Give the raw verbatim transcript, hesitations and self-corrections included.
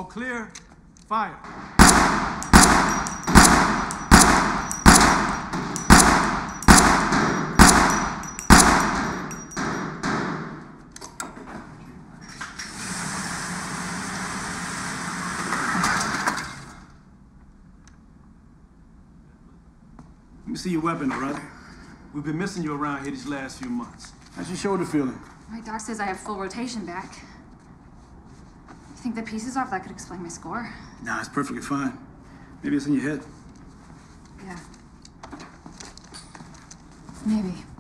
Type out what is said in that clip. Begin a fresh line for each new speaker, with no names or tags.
clear. Fire.
Let me see your weapon, all right?
We've been missing you around here these last few months.
How's your shoulder feeling?
My doc says I have full rotation back. You think the pieces off that could explain my score?
Nah, it's perfectly fine. Maybe it's in your head.
Yeah. Maybe.